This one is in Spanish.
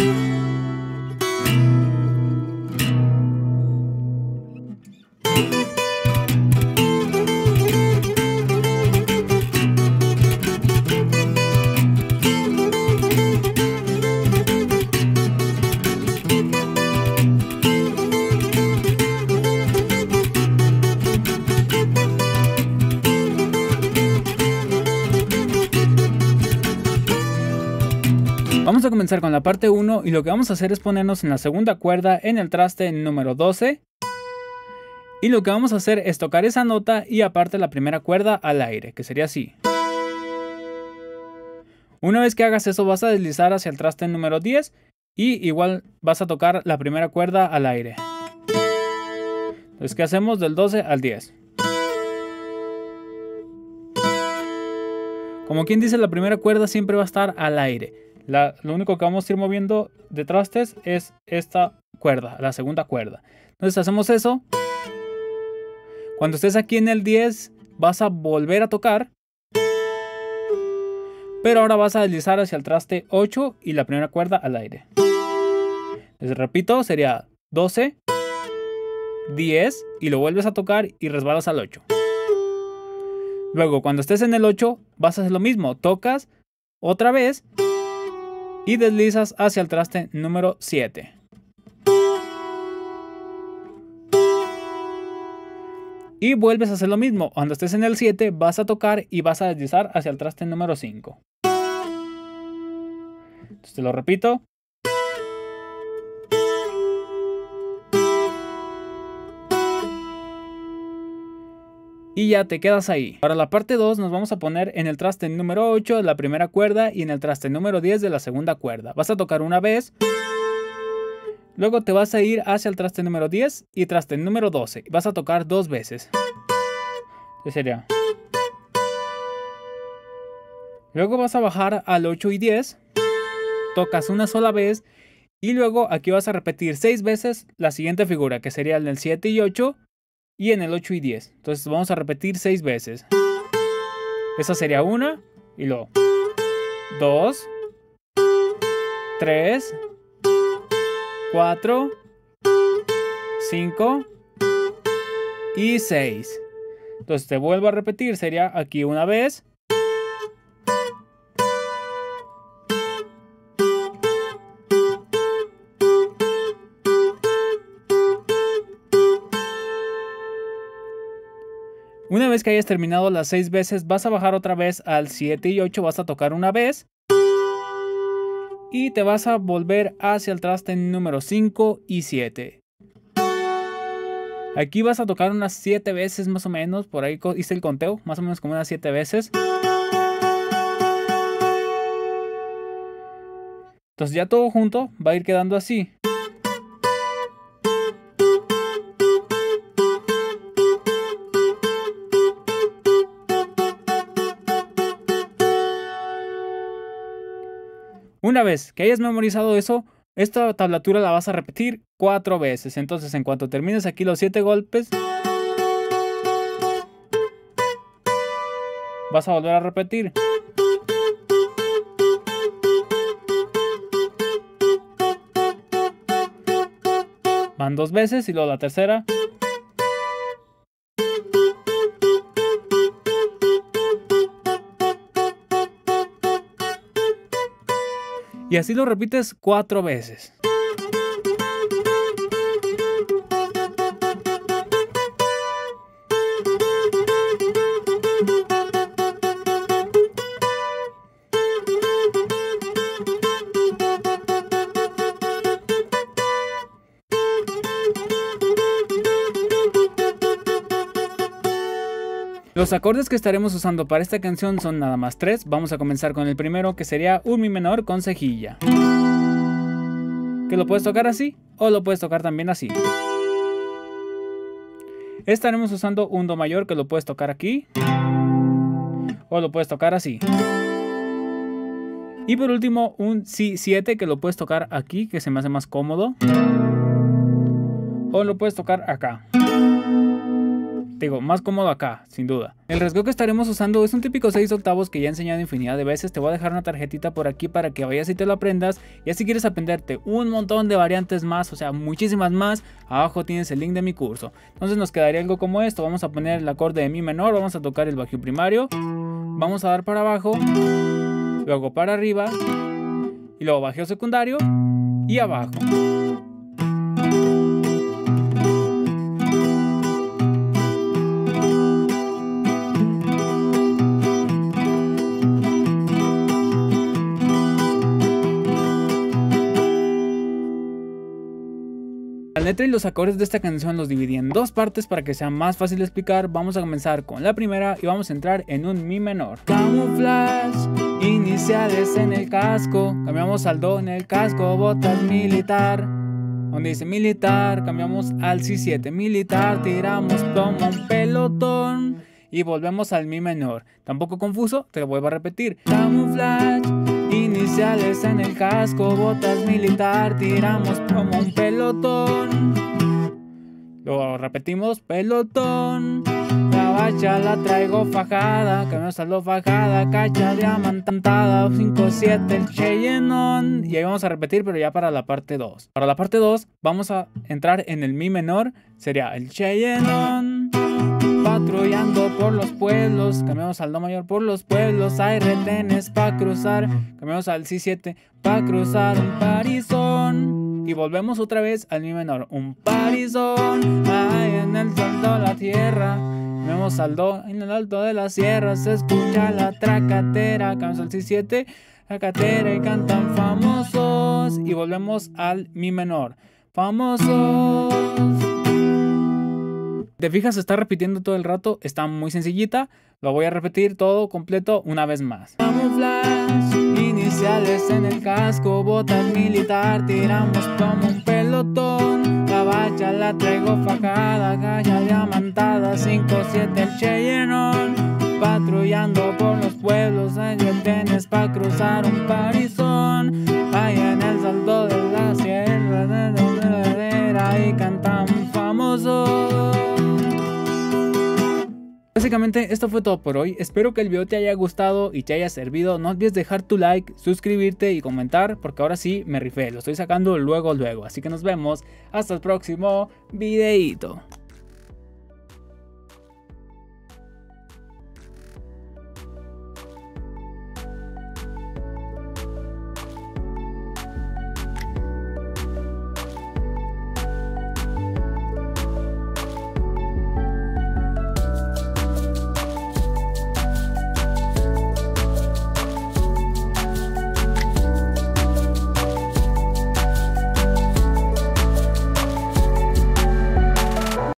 Vamos a comenzar con la parte 1 y lo que vamos a hacer es ponernos en la segunda cuerda en el traste número 12. Y lo que vamos a hacer es tocar esa nota y aparte la primera cuerda al aire, que sería así. Una vez que hagas eso vas a deslizar hacia el traste número 10 y igual vas a tocar la primera cuerda al aire. Entonces, ¿qué hacemos? Del 12 al 10. Como quien dice, la primera cuerda siempre va a estar al aire. Lo único que vamos a ir moviendo de trastes es esta cuerda, la segunda cuerda. Entonces hacemos eso. Cuando estés aquí en el 10 vas a volver a tocar. Pero ahora vas a deslizar hacia el traste 8 y la primera cuerda al aire. Entonces repito, sería 12, 10 y lo vuelves a tocar y resbalas al 8. Luego cuando estés en el 8 vas a hacer lo mismo. Tocas otra vez y deslizas hacia el traste número 7. Y vuelves a hacer lo mismo. Cuando estés en el 7 vas a tocar y vas a deslizar hacia el traste número 5. Entonces te lo repito. Y ya te quedas ahí. Para la parte 2 nos vamos a poner en el traste número 8 de la primera cuerda y en el traste número 10 de la segunda cuerda. Vas a tocar una vez. Luego te vas a ir hacia el traste número 10 y traste número 12. Vas a tocar dos veces. ¿Qué sería? Luego vas a bajar al 8 y 10. Tocas una sola vez. Y luego aquí vas a repetir 6 veces la siguiente figura, que sería en el 7 y 8. Y en el 8 y 10. Entonces vamos a repetir 6 veces. Esa sería una. Y luego 2, 3, 4, 5 y 6. Entonces te vuelvo a repetir. Sería aquí una vez. Una vez que hayas terminado las 6 veces, vas a bajar otra vez al 7 y 8, vas a tocar una vez. Y te vas a volver hacia el traste número 5 y 7. Aquí vas a tocar unas 7 veces más o menos, por ahí hice el conteo, más o menos como unas 7 veces. Entonces ya todo junto va a ir quedando así. Una vez que hayas memorizado eso, esta tablatura la vas a repetir 4 veces. Entonces en cuanto termines aquí los 7 golpes, vas a volver a repetir. Van 2 veces y luego la tercera. Y así lo repites 4 veces. Los acordes que estaremos usando para esta canción son nada más 3. Vamos a comenzar con el primero, que sería un mi menor con cejilla. Que lo puedes tocar así o lo puedes tocar también así. Estaremos usando un do mayor, que lo puedes tocar aquí o lo puedes tocar así. Y por último un si 7, que lo puedes tocar aquí, que se me hace más cómodo, o lo puedes tocar acá. digo, más cómodo acá, sin duda. El rasgueo que estaremos usando es un típico 6/8 que ya he enseñado infinidad de veces. Te voy a dejar una tarjetita por aquí para que vayas y te lo aprendas. Y si quieres aprenderte un montón de variantes más, o sea, muchísimas más, abajo tienes el link de mi curso. Entonces nos quedaría algo como esto. Vamos a poner el acorde de mi menor, vamos a tocar el bajo primario, vamos a dar para abajo, luego para arriba, y luego bajeo secundario y abajo. La letra y los acordes de esta canción los dividí en dos partes para que sea más fácil de explicar. Vamos a comenzar con la primera y vamos a entrar en un mi menor. Camuflaje, iniciales en el casco, cambiamos al do en el casco, botas militar. Donde dice militar, cambiamos al si7 militar, tiramos como un pelotón y volvemos al mi menor. Tampoco confuso, te lo vuelvo a repetir. Camuflaje, iniciales en el casco, botas militar, tiramos como un pelotón. Luego repetimos pelotón. La bacha la traigo fajada, cambiamos al do fajada, cacha diamantada, 5-7 el Cheyenón. Y ahí vamos a repetir, pero ya para la parte 2. Para la parte 2 vamos a entrar en el mi menor, sería el Cheyenón. Patrullando por los pueblos, cambiamos al do mayor por los pueblos, hay retenes pa' cruzar, cambiamos al si7 pa' cruzar un parizón. Y volvemos otra vez al mi menor, un parizón, ahí en el alto de la tierra, cambiamos al do en el alto de la sierra, se escucha la tracatera, cambiamos al si7, tracatera y cantan famosos. Y volvemos al mi menor, famosos. ¿Te fijas? Se está repitiendo todo el rato, está muy sencillita. Lo voy a repetir todo completo una vez más. Camuflaje, iniciales en el casco, botas militar, tiramos como un pelotón. La bacha la traigo fajada, cacha diamantada, 5-7 el Cheyenón. Patrullando por los pueblos, hay retenes pa' cruzar un parizón. Ahí en el salto de la sierra, de la ladera, y cantan famosos. Básicamente esto fue todo por hoy, espero que el video te haya gustado y te haya servido. No olvides dejar tu like, suscribirte y comentar, porque ahora sí me rifé, lo estoy sacando luego, así que nos vemos hasta el próximo videito.